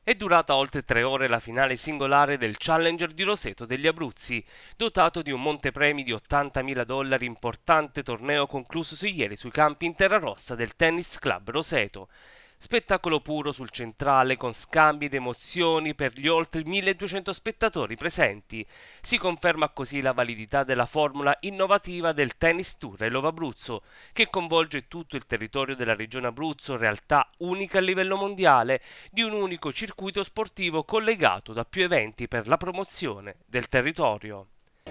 È durata oltre 3 ore la finale singolare del Challenger di Roseto degli Abruzzi, dotato di un montepremi di $80.000, importante torneo conclusosi ieri sui campi in terra rossa del Tennis Club Roseto. Spettacolo puro sul centrale con scambi ed emozioni per gli oltre 1200 spettatori presenti. Si conferma così la validità della formula innovativa del Tennis Tour Love Abruzzo, che coinvolge tutto il territorio della regione Abruzzo, realtà unica a livello mondiale, di un unico circuito sportivo collegato da più eventi per la promozione del territorio.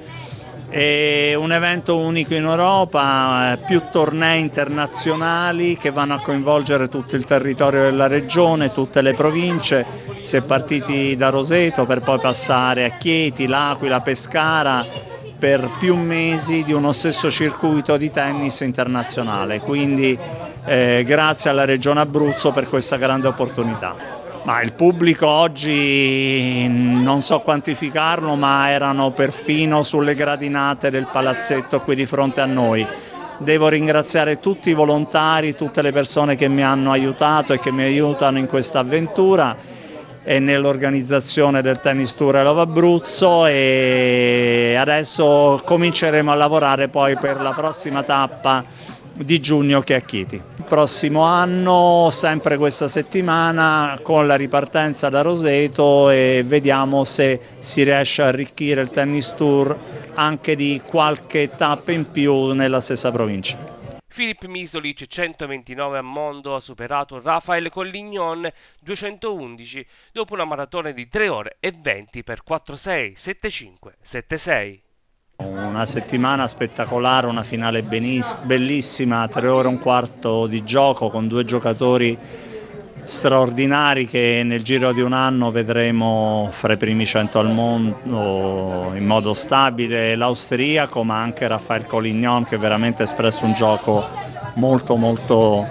È un evento unico in Europa, più tornei internazionali che vanno a coinvolgere tutto il territorio della regione, tutte le province. Si è partiti da Roseto per poi passare a Chieti, L'Aquila, Pescara, per più mesi di uno stesso circuito di tennis internazionale. Quindi grazie alla Regione Abruzzo per questa grande opportunità. Ma il pubblico oggi non so quantificarlo, ma erano perfino sulle gradinate del palazzetto qui di fronte a noi. Devo ringraziare tutti i volontari, tutte le persone che mi hanno aiutato e che mi aiutano in questa avventura e nell'organizzazione del Tennis Tour Love Abruzzo, e adesso cominceremo a lavorare poi per la prossima tappa di giugno che è a Chieti. Il prossimo anno, sempre questa settimana, con la ripartenza da Roseto, e vediamo se si riesce a arricchire il Tennis Tour anche di qualche tappa in più nella stessa provincia. Filip Misolic 129 a mondo ha superato Rafael Collignon 211 dopo una maratona di 3 ore e 20 per 4-6, 7-5, 7-6. Una settimana spettacolare, una finale bellissima, 3 ore e un quarto di gioco con due giocatori straordinari che nel giro di un anno vedremo fra i primi 100 al mondo in modo stabile, l'austriaco, ma anche Rafael Collignon, che veramente ha espresso un gioco molto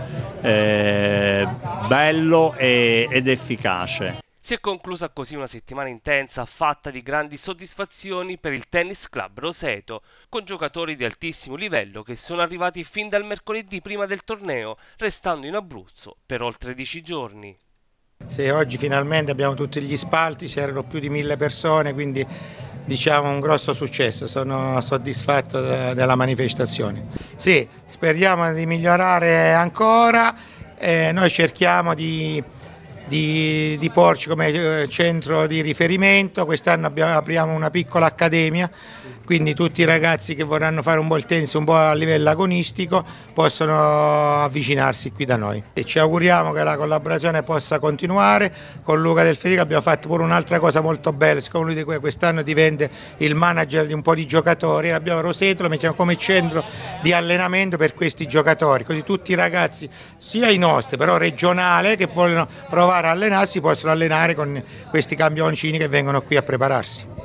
bello ed efficace. Si è conclusa così una settimana intensa, fatta di grandi soddisfazioni per il Tennis Club Roseto, con giocatori di altissimo livello che sono arrivati fin dal mercoledì prima del torneo, restando in Abruzzo per oltre 10 giorni. Sì, oggi finalmente abbiamo tutti gli spalti, c'erano più di 1000 persone, quindi diciamo un grosso successo, sono soddisfatto della manifestazione. Sì, speriamo di migliorare ancora, noi cerchiamo di porci come centro di riferimento. Quest'anno apriamo una piccola accademia, quindi tutti i ragazzi che vorranno fare un po' il tennis un po' a livello agonistico possono avvicinarsi qui da noi. E ci auguriamo che la collaborazione possa continuare. Con Luca Del Federico abbiamo fatto pure un'altra cosa molto bella, siccome lui quest'anno diventa il manager di un po' di giocatori, abbiamo Roseto, lo mettiamo come centro di allenamento per questi giocatori, così tutti i ragazzi, sia i nostri però regionale, che vogliono provare a allenarsi, possono allenare con questi campioncini che vengono qui a prepararsi.